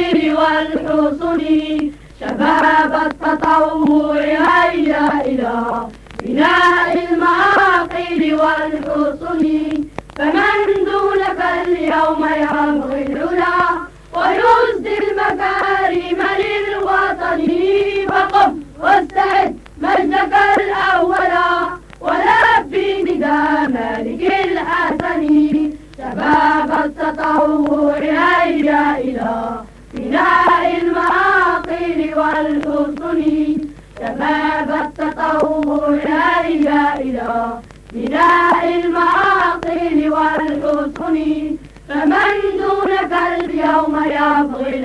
المعاقل والحصن، شباب التطوع هيا إلى بناء المعاقل والحصن. فمن دونك اليوم يبغي العلا ويسدي المكارم للوطن، فقم واستعد مجدك الأول ولبي نداء مالك الحسن. شباب التطوع هيا إلى بناء المعاقل والحصن، شباب التطوع هيا إلى بناء المعاقل والحصن. فمن دونك اليوم يبغي